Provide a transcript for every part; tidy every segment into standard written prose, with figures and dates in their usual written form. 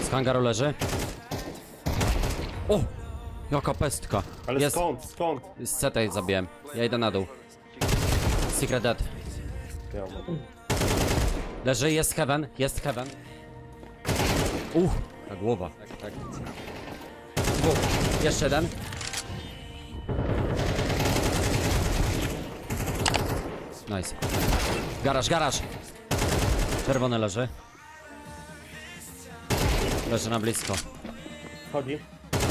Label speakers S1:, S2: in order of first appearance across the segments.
S1: Z hangaru leży. O! Jaka pestka.
S2: Ale
S1: jest.
S2: skąd?
S1: Z CT zabiłem. Ja idę na dół. Secret dead.
S2: Ja mam.
S1: Leży, jest heaven. Ta głowa. Tak. Jeszcze jeden. Nice. Garaż. Czerwony leży. Leży na blisko.
S2: Chodzi.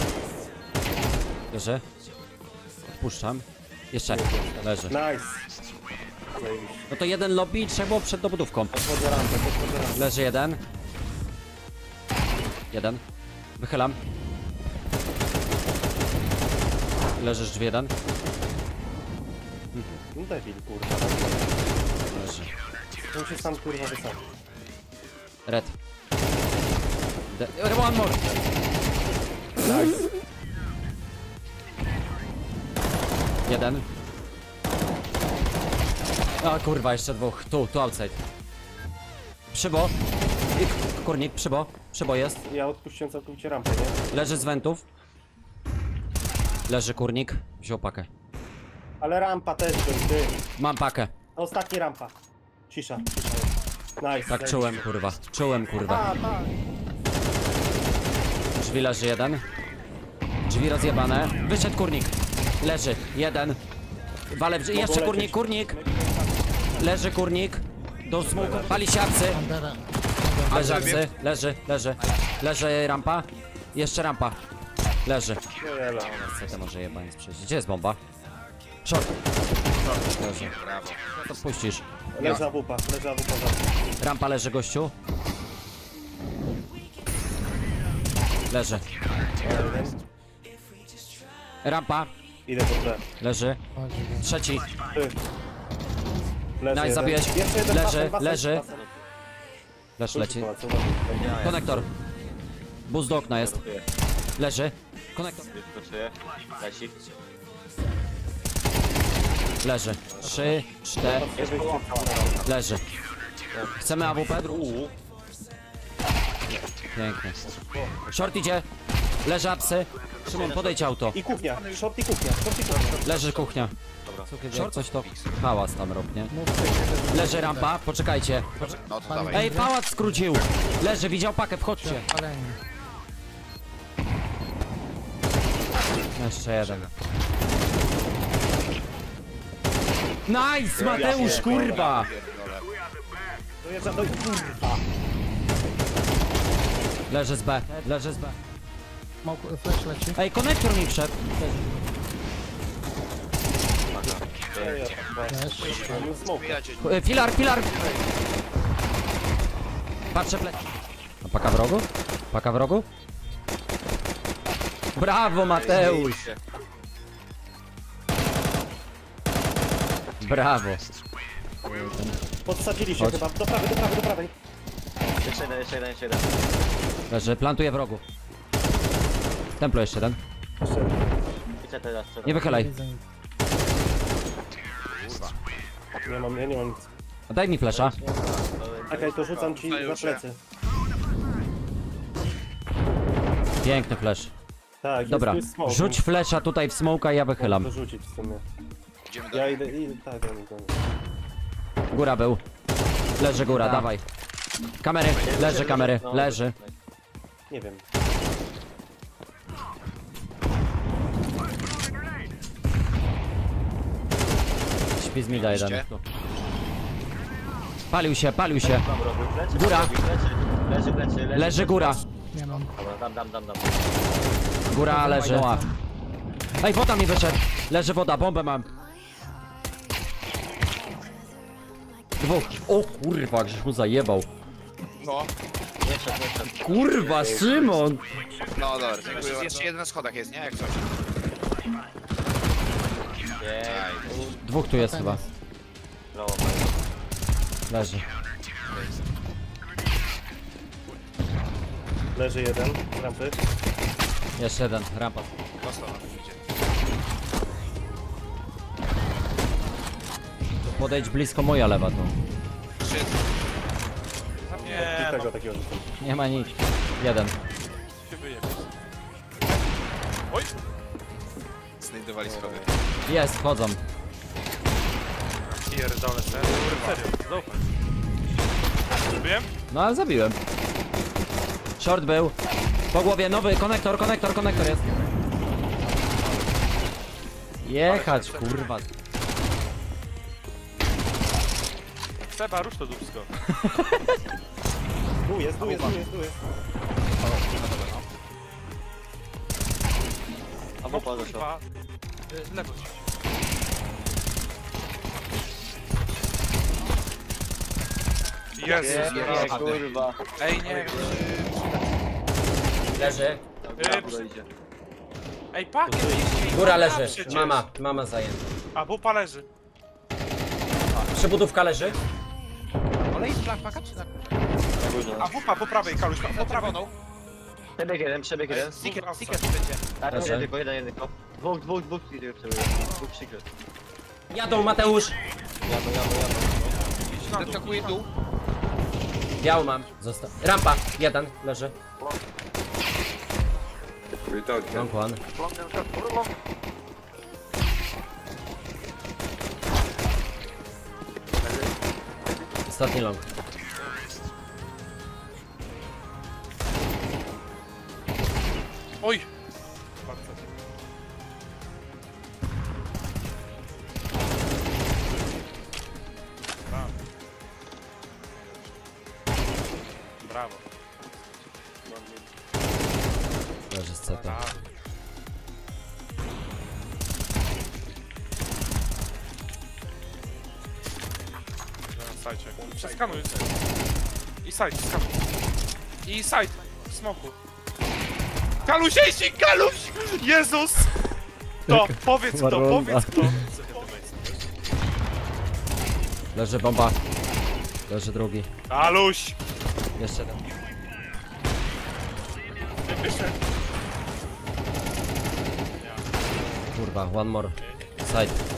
S1: Leży. Odpuszczam. Jeszcze. Leży.
S2: Nice. Zajebiście.
S1: No to jeden lobby i trzeba było przed dobudówką.
S2: Podchodzę rampę.
S1: Leży jeden. Wychylam. Leżysz drzwi jeden.
S2: No debil, kurwa.
S1: Leży.
S2: On się sam kurwa wysadzi.
S1: Red. One more.
S2: Nice.
S1: Jeden. A kurwa, jeszcze dwóch. Tu outside. Przybo. Kurnik, przybo jest.
S2: Ja odpuściłem całkowicie rampę, nie?
S1: Leży z wentów. Leży kurnik. Wziął pakę.
S2: Ale rampa też był, ty.
S1: Mam pakę.
S2: Ostatni rampa. Cisza. Nice.
S1: Tak czułem kurwa.
S2: A, tak.
S1: Drzwi leży jeden. Drzwi rozjebane. Wyszedł kurnik. Leży. Jeden. Wale w... Jeszcze kurnik. Leży kurnik. Do smoku. Pali się apsy. Leży apsy. Leży rampa. Jeszcze rampa. Leży. Co to może jebaniec przejść? Gdzie jest bomba? Short. Leży.
S3: Brawo.
S1: To puścisz.
S2: Leży AWP.
S1: Rampa leży gościu. Leży. Rampa.
S2: Idę po tle.
S1: Leży. Trzeci.
S2: Ty. Leży
S1: Nice,
S2: jeden.
S1: zabiłeś.
S2: Jeszcze jeden
S1: Leży.
S2: basen.
S1: Leż leci.
S2: Co
S1: Konektor. Boost do okna jest. Leży. Konektor.
S3: Wyskoczyję. Leci.
S1: Leży. 3, 4. Leży. Chcemy AWP? Pięknie. Short idzie. Leży apsy. Szymon, podejdź auto.
S2: I kuchnia. Short i kuchnia.
S1: Leży kuchnia. Short coś to hałas tam robię. Leży rampa. Poczekajcie.
S3: No to dawaj.
S1: Ej, pałac skrócił. Leży, widział pakę, wchodźcie. Jeszcze jeden. Nice, Mateusz, kurwa!
S2: To jest za to kurwa.
S1: Leży z B.
S4: Flash leci.
S1: Ej, konektor mi wszedł. Filar! Patrzę plec. A paka w rogu? Brawo, Mateusz! Brawo.
S2: Podsadzili się
S1: Chodź.
S2: chyba. Do prawej.
S3: Jeszcze jeden.
S1: Leży, plantuje w rogu. Templo jeszcze jeden.
S3: I co teraz?
S1: Nie wychylaj.
S4: Widzę.
S2: Ja nie mam nic.
S1: Daj mi flesza.
S2: Czekaj, to rzucam ci za plecy.
S1: Piękny flesz.
S2: Tak,
S1: Dobra,
S2: jest smoke.
S1: rzuć flesza tutaj w smoka i ja wychylam.
S2: To rzucić w sumie.
S3: Idziemy
S2: Ja
S3: dalej.
S2: idę, tak, ja idę.
S1: Góra był. Leży góra, dawaj. Kamery, leży kamery, leży.
S2: Nie wiem.
S1: Śpi z mida jeden.
S3: Idzie.
S1: Palił się. Góra.
S3: Leży.
S1: Leży góra.
S4: Nie mam.
S3: Dobra, dam.
S1: Góra leży. Ej, woda mi wyszedł. Leży woda, bombę mam. Dwóch. O kurwa, żeś mu zajebał.
S3: No.
S1: Kurwa, Szymon.
S3: No dobra, dziękuję. Jeszcze jeden na schodach jest, nie? Jak coś.
S1: Dwóch tu jest chyba. Leży.
S2: Leży jeden, rampy.
S1: Jeszcze jeden, rampa.
S3: Dostał na idzie.
S1: Podejdź blisko, moja lewa tu.
S3: Nie,
S2: I tego takiego rzucam.
S1: Nie ma nic. Jeden.
S4: się wyjebać. Oj!
S3: Znajdowali schody.
S1: Jest, wchodzą.
S4: Pierdolę, serio, zaufaj. Zrobiłem?
S1: No ale zabiłem. Short był. Po głowie, nowy, konektor jest. Jechać, kurwa.
S4: Seba, rusz to dupsko.
S2: Tu jest.
S4: A bo kurwa. Lewo ci. Jezus,
S3: kurwa.
S4: ej nie.
S5: Leży.
S4: Ej, pakiet!
S5: Góra leży.
S4: Przecież.
S5: Mama zajęta.
S4: A bupa leży.
S5: Przybudówka leży.
S3: Olej flak paka czy tak?
S4: A wupa po prawej, Kaluś, po prawej.
S6: Przebieg jeden.
S4: Secret
S3: będzie.
S6: Tak,
S1: Leży.
S6: tylko jeden. Dwóch secret.
S5: Jadą Mateusz.
S3: Detokuję dół.
S5: Biał mam. Rampa. Jeden leży.
S1: Long one. Ostatni long.
S4: Oj! Brawo.
S1: Leży z CT.
S4: Brawo. Na sajcie. Przeskanuj. I side, skanuj. I side. W smoku. Kaluś, ej, Kaluś! Jezus! To, powiedz kto, powiedz kto.
S1: Leży bomba. Leży drugi.
S4: Kaluś!
S1: Jeszcze jeden.
S4: Wyszedł.
S1: Kurwa, one more. Side.